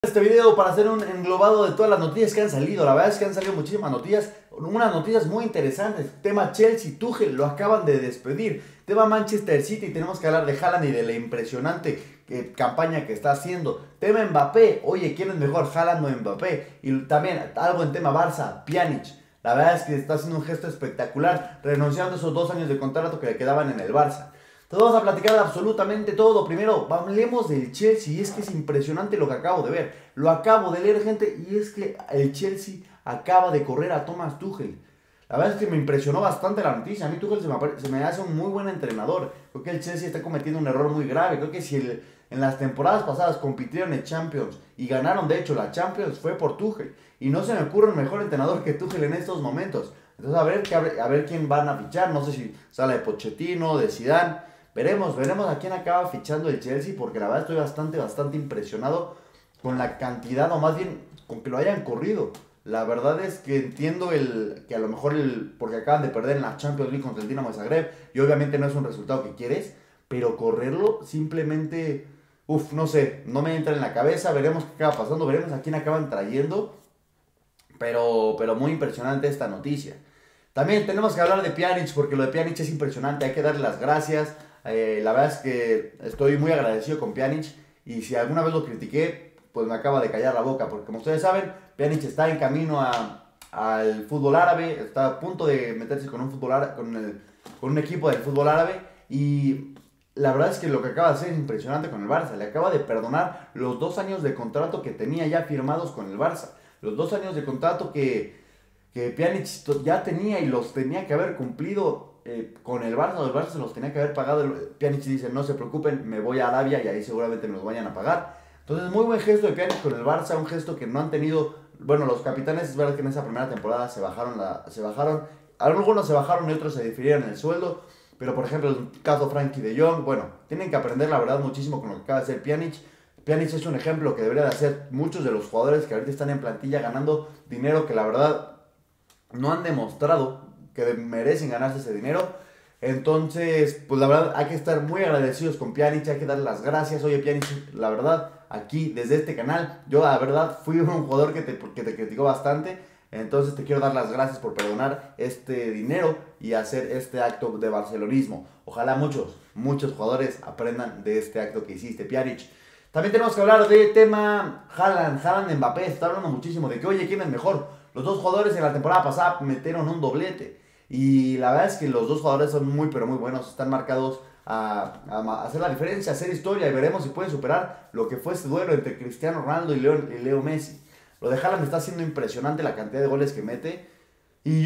Este video para hacer un englobado de todas las noticias que han salido. La verdad es que han salido muchísimas noticias, unas noticias muy interesantes. Tema Chelsea, Tuchel lo acaban de despedir. Tema Manchester City, tenemos que hablar de Haaland y de la impresionante campaña que está haciendo. Tema Mbappé, oye, ¿quién es mejor, Haaland o Mbappé? Y también algo en tema Barça, Pjanic. La verdad es que está haciendo un gesto espectacular, renunciando a esos 2 años de contrato que le quedaban en el Barça. Entonces vamos a platicar de absolutamente todo. Primero, hablemos del Chelsea. Y es que es impresionante lo que acabo de ver. Lo acabo de leer, gente. Y es que el Chelsea acaba de correr a Thomas Tuchel. La verdad es que me impresionó bastante la noticia. A mí Tuchel se me hace un muy buen entrenador. Creo que el Chelsea está cometiendo un error muy grave. Creo que si en las temporadas pasadas compitieron en Champions y ganaron de hecho la Champions, fue por Tuchel. Y no se me ocurre un mejor entrenador que Tuchel en estos momentos. Entonces a ver quién van a fichar. No sé si sale de Pochettino, de Zidane. Veremos a quién acaba fichando el Chelsea, porque la verdad estoy bastante impresionado con la cantidad, o más bien con que lo hayan corrido. La verdad es que entiendo que a lo mejor porque acaban de perder en la Champions League contra el Dinamo de Zagreb, y obviamente no es un resultado que quieres, pero correrlo simplemente, no sé, no me entra en la cabeza. Veremos qué acaba pasando, veremos a quién acaban trayendo, pero muy impresionante esta noticia. También tenemos que hablar de Pjanic, porque lo de Pjanic es impresionante, hay que darle las gracias. La verdad es que estoy muy agradecido con Pjanic, y si alguna vez lo critiqué, pues me acaba de callar la boca, porque como ustedes saben, Pjanic está en camino al fútbol árabe, está a punto de meterse con con un equipo del fútbol árabe, y la verdad es que lo que acaba de hacer es impresionante con el Barça. Le acaba de perdonar los 2 años de contrato que tenía ya firmados con el Barça, los 2 años de contrato que Pjanic ya tenía y los tenía que haber cumplido con el Barça. El Barça se los tenía que haber pagado. Pjanic dice: no se preocupen, me voy a Arabia y ahí seguramente me los vayan a pagar. Entonces, muy buen gesto de Pjanic con el Barça, un gesto que no han tenido. Bueno, los capitanes, es verdad que en esa primera temporada se bajaron, algunos se bajaron y otros se difirieron el sueldo, pero por ejemplo el caso Frankie de Jong, bueno, tienen que aprender la verdad muchísimo con lo que acaba de hacer Pjanic. Pjanic es un ejemplo que debería de hacer muchos de los jugadores que ahorita están en plantilla ganando dinero que la verdad no han demostrado que merecen ganarse ese dinero. Entonces, pues la verdad hay que estar muy agradecidos con Pjanic, hay que darle las gracias. Oye Pjanic, la verdad, aquí desde este canal, yo la verdad fui un jugador que te criticó bastante. Entonces te quiero dar las gracias por perdonar este dinero y hacer este acto de barcelonismo. Ojalá muchos jugadores aprendan de este acto que hiciste, Pjanic. También tenemos que hablar de tema Haaland Mbappé. Se está hablando muchísimo de que, oye, ¿quién es mejor? Los dos jugadores en la temporada pasada metieron un doblete. Y la verdad es que los dos jugadores son muy, pero muy buenos. Están marcados a hacer la diferencia, a hacer historia. Y veremos si pueden superar lo que fue este duelo entre Cristiano Ronaldo y Leo Messi. Lo de Haaland está siendo impresionante la cantidad de goles que mete. Y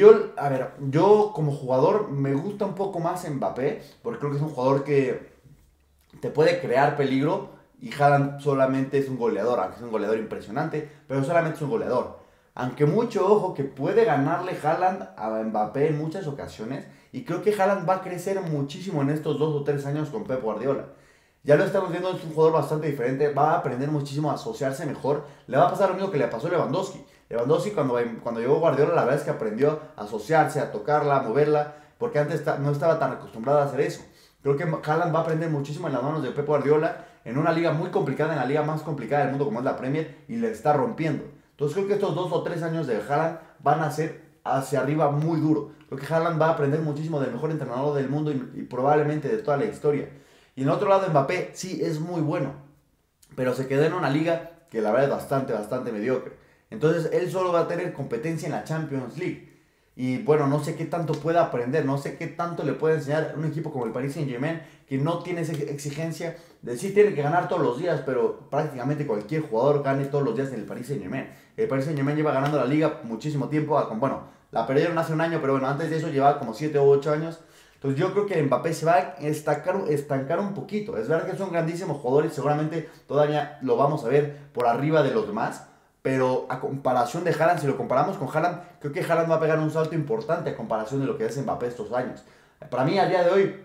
yo como jugador me gusta un poco más Mbappé, porque creo que es un jugador que te puede crear peligro. Y Haaland solamente es un goleador, aunque es un goleador impresionante, pero solamente es un goleador. Aunque mucho ojo que puede ganarle Haaland a Mbappé en muchas ocasiones. Y creo que Haaland va a crecer muchísimo en estos 2 o 3 años con Pep Guardiola. Ya lo estamos viendo, es un jugador bastante diferente. Va a aprender muchísimo a asociarse mejor. Le va a pasar lo mismo que le pasó a Lewandowski. Lewandowski cuando llegó Guardiola, la verdad es que aprendió a asociarse, a tocarla, a moverla, porque antes no estaba tan acostumbrado a hacer eso. Creo que Haaland va a aprender muchísimo en las manos de Pep Guardiola, en una liga muy complicada, en la liga más complicada del mundo como es la Premier, y le está rompiendo. Entonces creo que estos 2 o 3 años de Haaland van a ser hacia arriba muy duro. Creo que Haaland va a aprender muchísimo del mejor entrenador del mundo y probablemente de toda la historia. Y en el otro lado, Mbappé sí es muy bueno, pero se quedó en una liga que la verdad es bastante mediocre. Entonces él solo va a tener competencia en la Champions League. Y bueno, no sé qué tanto pueda aprender, no sé qué tanto le puede enseñar un equipo como el Paris Saint-Germain, que no tiene esa exigencia de sí tiene que ganar todos los días, pero prácticamente cualquier jugador gane todos los días en el Paris Saint-Germain. El Paris Saint-Germain lleva ganando la liga muchísimo tiempo, bueno, la perdieron hace un año, pero bueno, antes de eso llevaba como 7 o 8 años. Entonces yo creo que Mbappé se va a estancar un poquito. Es verdad que es un grandísimo jugador y seguramente todavía lo vamos a ver por arriba de los demás. Pero a comparación de Haaland, si lo comparamos con Haaland, creo que Haaland va a pegar un salto importante a comparación de lo que es Mbappé estos años. Para mí, a día de hoy,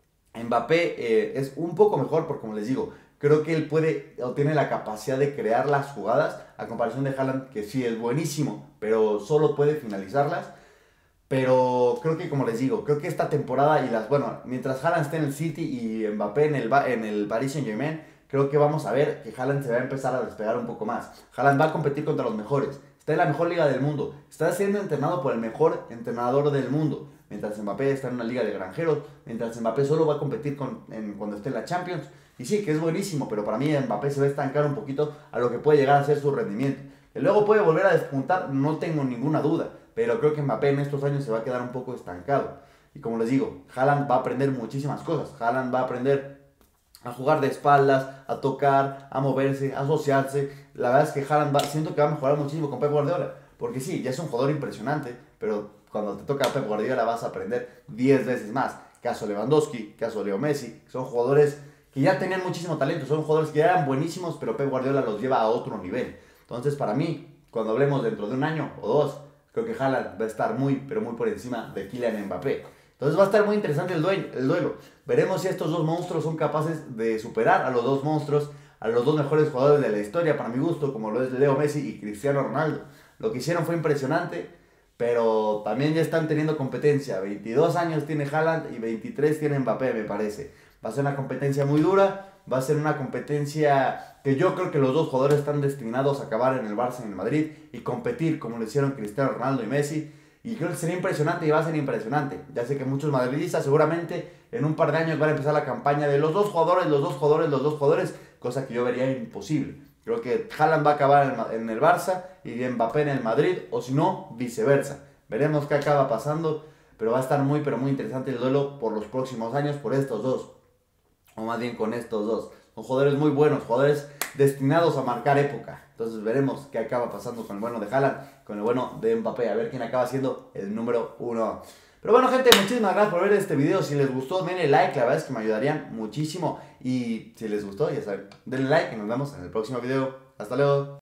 Mbappé es un poco mejor, porque como les digo, creo que él puede o tiene la capacidad de crear las jugadas, a comparación de Haaland, que sí es buenísimo, pero solo puede finalizarlas. Pero creo que, como les digo, creo que esta temporada bueno, mientras Haaland esté en el City y Mbappé en el Paris Saint-Germain, creo que vamos a ver que Haaland se va a empezar a despegar un poco más. Haaland va a competir contra los mejores. Está en la mejor liga del mundo. Está siendo entrenado por el mejor entrenador del mundo. Mientras Mbappé está en una liga de granjeros. Mientras Mbappé solo va a competir cuando esté en la Champions. Y sí, que es buenísimo, pero para mí Mbappé se va a estancar un poquito a lo que puede llegar a ser su rendimiento. Que luego puede volver a despuntar, no tengo ninguna duda. Pero creo que Mbappé en estos años se va a quedar un poco estancado. Y como les digo, Haaland va a aprender muchísimas cosas. Haaland va a aprender a jugar de espaldas, a tocar, a moverse, a asociarse. La verdad es que Haaland siento que va a mejorar muchísimo con Pep Guardiola. Porque sí, ya es un jugador impresionante, pero cuando te toca a Pep Guardiola vas a aprender 10 veces más. Caso Lewandowski, caso Leo Messi, son jugadores que ya tenían muchísimo talento, son jugadores que ya eran buenísimos, pero Pep Guardiola los lleva a otro nivel. Entonces, para mí, cuando hablemos dentro de un año o dos, creo que Haaland va a estar muy, pero muy por encima de Kylian Mbappé. Entonces va a estar muy interesante el duelo. Veremos si estos dos monstruos son capaces de superar a los dos monstruos, a los dos mejores jugadores de la historia, para mi gusto, como lo es Leo Messi y Cristiano Ronaldo. Lo que hicieron fue impresionante, pero también ya están teniendo competencia. 22 años tiene Haaland y 23 tiene Mbappé, me parece. Va a ser una competencia muy dura, va a ser una competencia que yo creo que los dos jugadores están destinados a acabar en el Barça y en el Madrid y competir como lo hicieron Cristiano Ronaldo y Messi. Y creo que sería impresionante y va a ser impresionante. Ya sé que muchos madridistas seguramente en un par de años van a empezar la campaña de los dos jugadores, los dos jugadores, los dos jugadores, cosa que yo vería imposible. Creo que Haaland va a acabar en el Barça y Mbappé en el Madrid, o si no, viceversa. Veremos qué acaba pasando, pero va a estar muy, pero muy interesante el duelo por los próximos años por estos dos. O más bien con estos dos. Son jugadores muy buenos, jugadores destinados a marcar época. Entonces veremos qué acaba pasando con el bueno de Haaland, con el bueno de Mbappé, a ver quién acaba siendo el número 1. Pero bueno, gente, muchísimas gracias por ver este video. Si les gustó, denle like, la verdad es que me ayudarían muchísimo. Y si les gustó, ya saben, denle like y nos vemos en el próximo video. Hasta luego.